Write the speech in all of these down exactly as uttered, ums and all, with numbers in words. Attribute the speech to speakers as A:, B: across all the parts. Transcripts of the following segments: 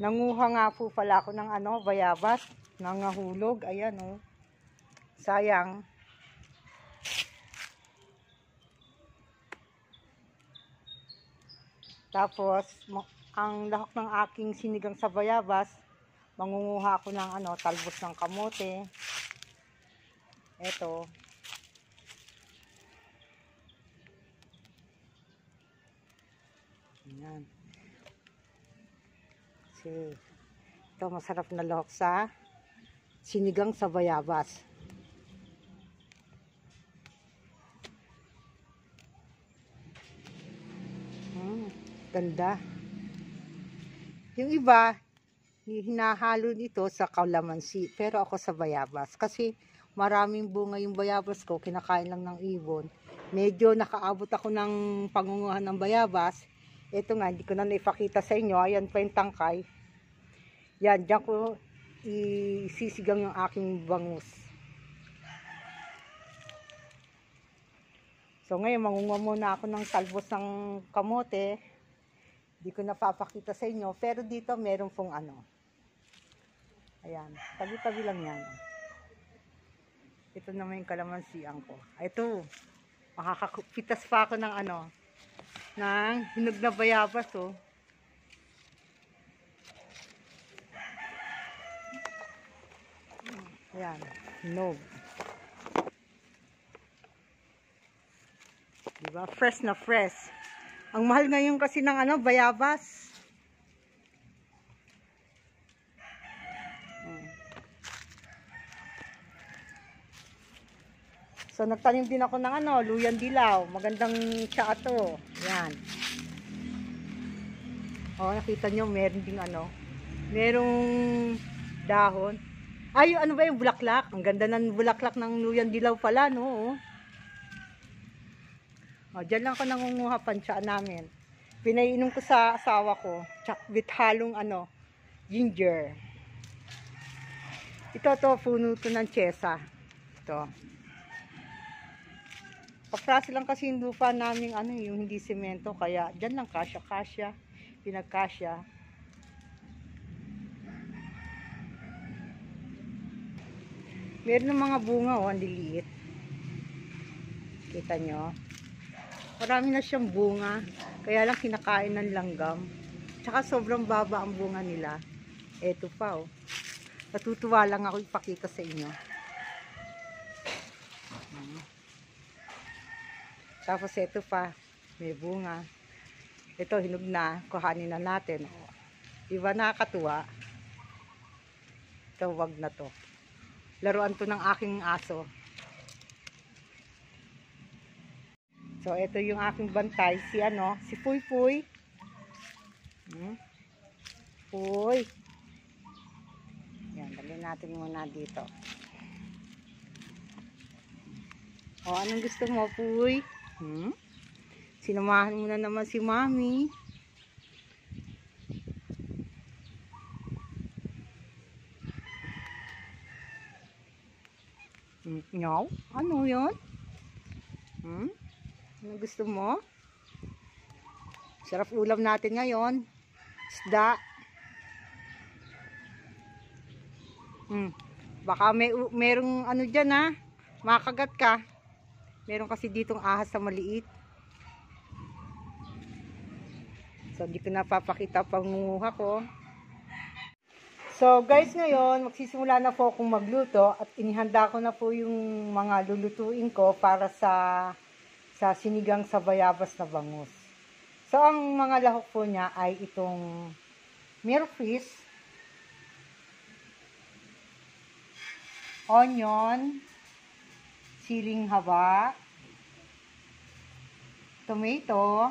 A: Nanguha nga po pala ako ng ano, bayabas. Nangahulog. Ayan o. Oh. Sayang. Tapos, ang lahok ng aking sinigang sa bayabas, mangunguha ako ng ano, talbos ng kamote. Ito. Ayan. Kasi, ito masarap na lahok sa sinigang sa bayabas. Hmm, ganda. Yung iba, hinahalo nito sa kalamansi. Pero ako sa bayabas. Kasi maraming bunga yung bayabas ko. Kinakain lang ng ibon. Medyo nakaabot ako ng pangunguhan ng bayabas. Ito nga, hindi ko na naipakita sa inyo. Ayan pa yung tangkay. Yan, dyan ko isisigang yung aking bangus. So ngayon, mangunguha muna ako ng talbos ng kamote. Hindi ko napapakita sa inyo. Pero dito, meron pong ano. Ayan, tabi-tabi lang yan. Ito naman yung kalamansian ko. Ito, makakapitas pa ako ng ano, ng hinog na bayabas, oh. Ayan, hinog. Diba? Fresh na fresh. Ang mahal ngayon kasi ng ano, bayabas. So, nagtanim din ako ng ano, luyan dilaw. Magandang tsaa to. Yan. O, nakita nyo, meron ding ano, merong dahon. Ay, ano ba yung bulaklak? Ang ganda ng bulaklak ng luyan dilaw pala, no? O, dyan lang ako nangunguha pansya namin. Pinainom ko sa asawa ko. With halong ano, ginger. Ito to, puno to ng tsesa. Ito. Paprasi lang kasi yung lupa namin, ano, yung hindi semento. Kaya, dyan lang kasya-kasya. Pinagkasya. Meron ng mga bunga, oh, ang liliit. Kita nyo? Marami na siyang bunga. Kaya lang kinakain ng langgam. Tsaka sobrang baba ang bunga nila. Eto pa, oh. Natutuwa lang ako ipakita sa inyo. Hmm. Tapos eto pa, may bunga. Ito, hinog na. Kuhanin na natin. Oh. Diba nakakatuwa? Ito, wag na to. Laruan to ng aking aso. So, ito yung aking bantay. Si ano? Si Puy Puy. Hmm? Puy. Yan, dali natin muna dito. O, anong gusto mo, Puy? Hmm? Sinamahan mo na naman si Mami. Hmm? Nyaw? Ano yun? Hmm? Ano gusto mo? Sarap ulam natin ngayon. Isda. Hmm. Baka may merong ano dyan, ha? Makagat ka. Meron kasi ditong ahas na maliit. So, di ko napapakita pangunguha ko. So, guys, ngayon, magsisimula na po akong magluto at inihanda ko na po yung mga lulutuin ko para sa sa sinigang sa bayabas na bangus. So, ang mga lahok po niya ay itong MilkFish, onion, siling haba, tomato,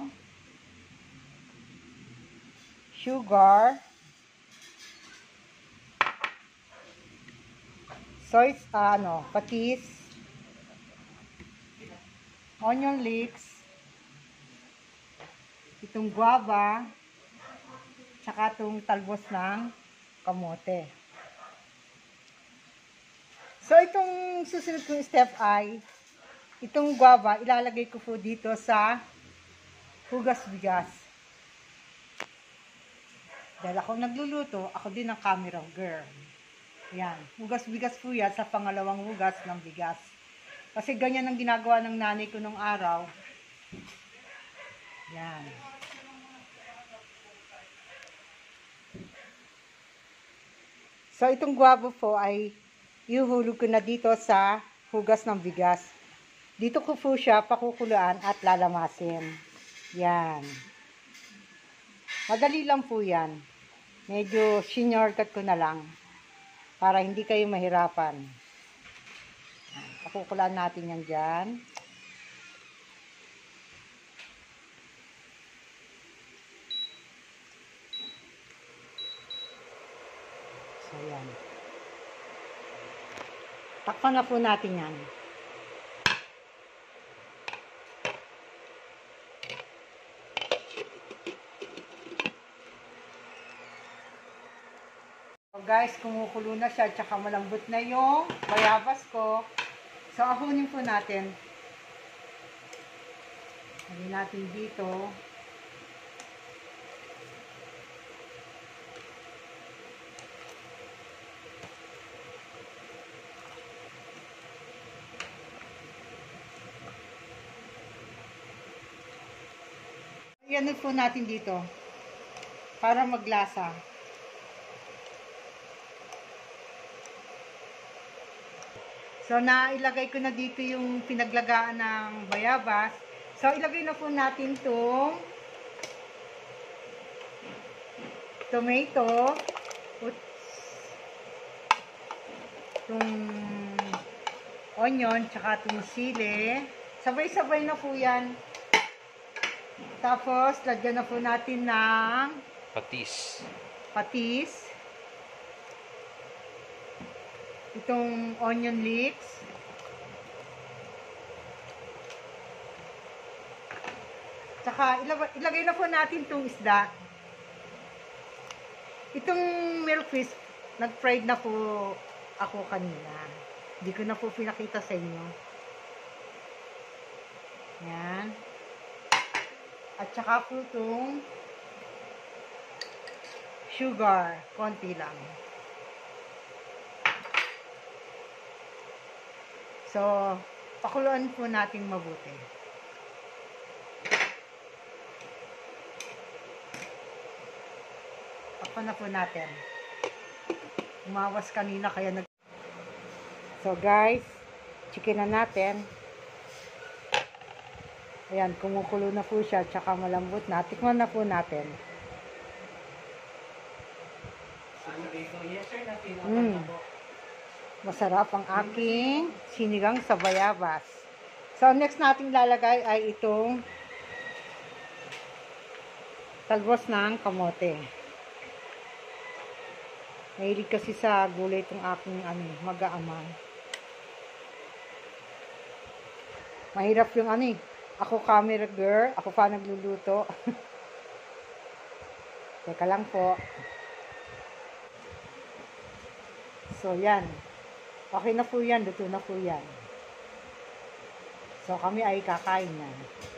A: sugar, soy, uh, ano, patis, onion leeks, itong guava, tsaka itong talbos ng kamote. So, itong susunod kong step ay, itong guava, ilalagay ko po dito sa hugas bigas. Dahil ako nagluluto, ako din ang camera girl. Yan. Hugas-bigas po yan sa pangalawang hugas ng bigas. Kasi ganyan ang ginagawa ng nanay ko nung araw. Yan. So, itong guava po ay ihuhulog ko na dito sa hugas ng bigas. Dito ko po siya pakukuluan at lalamasin. Yan. Madali lang po yan. Medyo sinyorkat ko na lang para hindi kayo mahirapan. Pakukulaan natin yan dyan. So, yan. Takpan na po natin yan. So guys, kumukulo na siya, tsaka malambot na yung bayabas ko. So, ahunin po natin. Lagyan natin dito. Yan po natin dito para maglasa. So, nailagay ko na dito yung pinaglagaan ng bayabas. So, ilagay na po natin itong tomato, itong onion, tsaka itong sili. Sabay-sabay na po yan. Tapos, lagyan na po natin ng
B: patis.
A: Patis. Itong onion leeks. Tsaka ilagay na po natin itong isda. Itong MilkFish, nag-fried na po ako kanina. Hindi ko na po pinakita sa inyo. Yan. At saka po itong sugar. Konti lang. So, pakuluan po natin mabuti. Pakuluan na po natin. Umawas kanina kaya nag... So guys, chicken na natin. Ayan, kumukulo na po siya, tsaka malambot na. Tikman na po natin. Mm. Masarap ang aking sinigang sa bayabas. So, next nating lalagay ay itong talbos ng kamote. Mahilig kasi sa gulay itong aking ano, mag-aama. Mahirap yung ano eh. Ako camera girl. Ako pa nagluluto. Teka lang po. So, yan. Okay na po yan. Luto na po yan. So, kami ay kakain na.